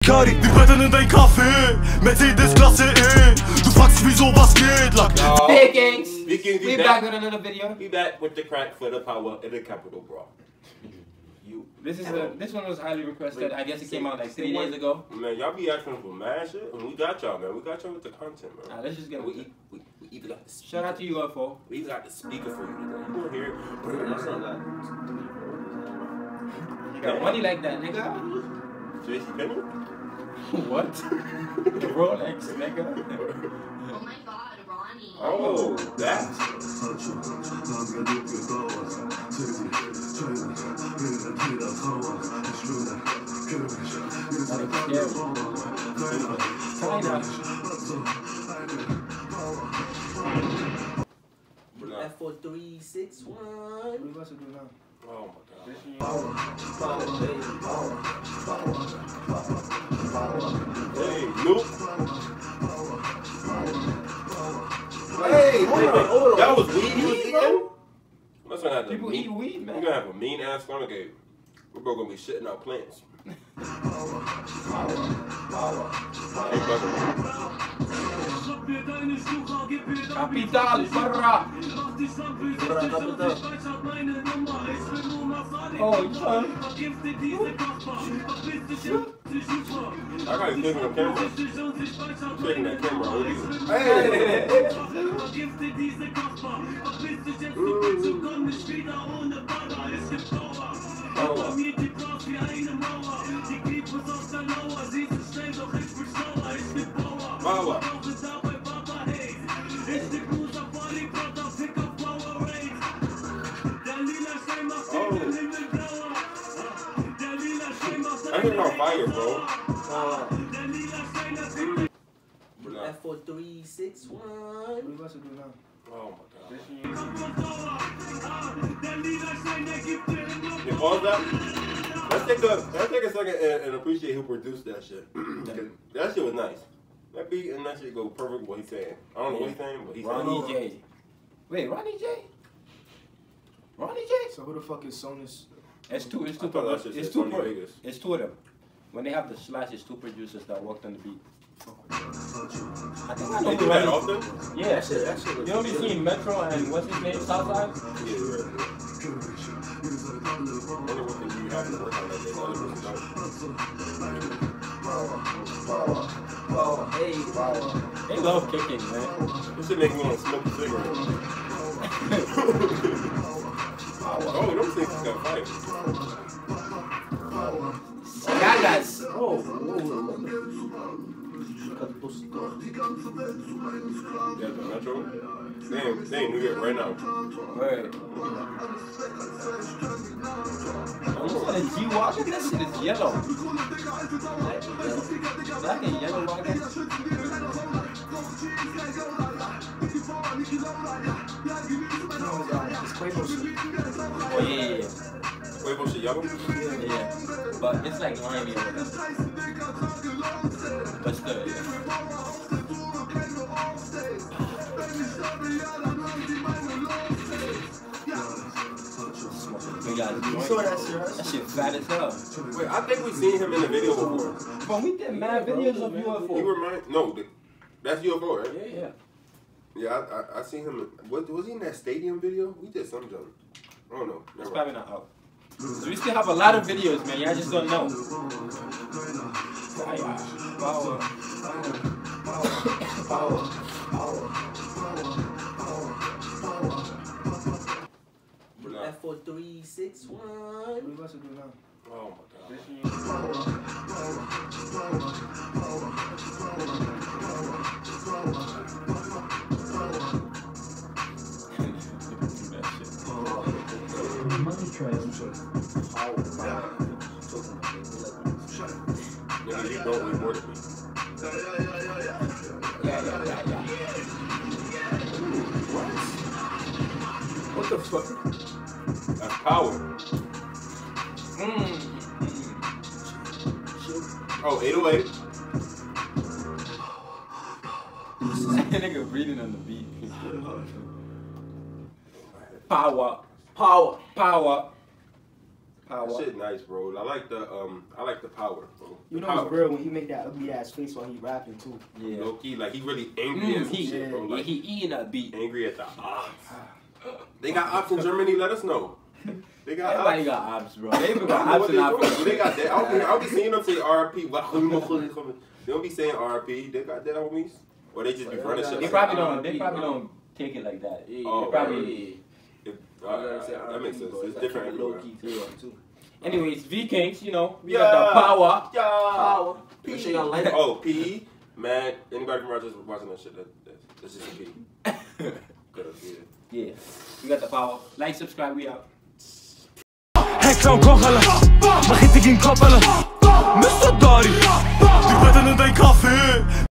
Kari, wir brettern in dein Café. Mercedes Klasse E. Du fragst wieso, was geht? Hey gangs, we back with another video. We back with the crack for the power in the capital, bro. This one was highly requested. I guess it came out like 3 days ago. Man, y'all be asking for mad shit, and we got y'all, man. We got y'all with the content, man. Let's just get we even got the shout out to you, UFO. We even got the speaker for you. You gonna hear it? That's not that. You got money like that, nigga. JC Penny? What? Rolex, nigga. Oh my god, Ronnie. Oh, that. F4361. What are you about to do now? Oh my god. Hey, Luke. Hey, hold on. That was weed he was eating? Let's not have to people eat weed, man. We're gonna have a mean ass stomach ache. We're both gonna be shitting out plants. Capital, barra. Oh, you fun? I got you taking the camera. Taking that camera on you. Hey! Power. I think on fire, bro. F4361. What are you about to do now? Oh my god. You pause that? Let's take a second and appreciate who produced that shit. That shit was nice. That beat and that shit go perfect what he's saying. I don't know what he's saying, but he's saying. Ronnie J. Wait, Ronnie J? Ronnie J? So who the fuck is Sonus? It's two of them. When they have the slash, it's two producers that worked on the beat. I think I know They do that often? Yeah, that shit you don't be seeing Metro and what's his name, Southside? Yeah, you're right. Wonder what thing you have to work on that day. They love kicking, man. This shit make me want to smoke a cigarette. Oh, them things got fight. Gagas. Oh. Yeah, the Metro. They in New York right now. Right. Oh, you saw the G-Wagon? That shit is yellow. Black and yellow wagon? Oh, yeah. Quavo shit yellow? Yeah. But it's like limey or whatever. But still, yeah. You saw that shit, right? That shit fat as hell. Wait, I think we seen him in the video before. But we did mad videos of UFO. You remind? No, that's UFO, right? Yeah. Yeah, I seen him. Was he in that stadium video? We did some jump. I don't know. It's probably not out. So we still have a lot of videos, man. Y'all just don't know. F4361. What are you about to do now? Oh my god. Nigga, you don't reward me. Yeah. What the fuck? That's power. Oh, 808. That nigga breathing on the beat. Power. Power. That shit nice, bro. I like the power, bro. You know it's real when he make that ugly ass face while he rapping too. Yeah. Low key, like he really angry at some shit, bro. Like he eating that beat. angry at the ops. They got ops in Germany. Let us know. They got Everybody ops. got ops, bro. They even I got don't know what ops in they doing. Africa. They got that. I'll be seeing them say RP. They don't be saying RP. They got that homies. Or they just be running shit. They like probably RP, don't. They probably bro. don't take it like that. Oh, They probably. That makes sense. It's different everywhere. Too. Anyways, V Kings, you know, we Yeah. got the power. Yeah. Power. Make sure y'all like it. Oh, P. Man, anybody from Rochester watching that shit? That's just a P. Good up, yeah. Yeah, we got the power. Like, subscribe, we out. Heklam kochelen, mag ik in koppelen. Mr. Daddy, die bent in een café.